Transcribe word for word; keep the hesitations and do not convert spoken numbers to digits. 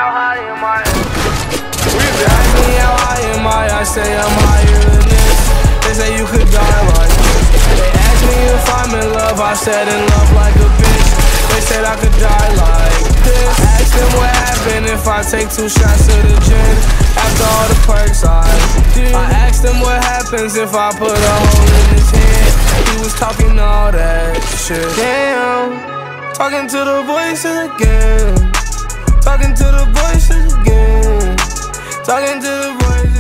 how high am I? They ask me how high am I, I say I'm higher than this. They say you could die like this. They ask me if I'm in love, I said in love like a bitch. They said I could die like this. I asked them what happened if I take two shots of the gin after all the perks I did. I asked him what happens if I put a hole in his head. He was talking all that shit. Damn, talking to the voices again. Talking to the voices again. Talking to the voices.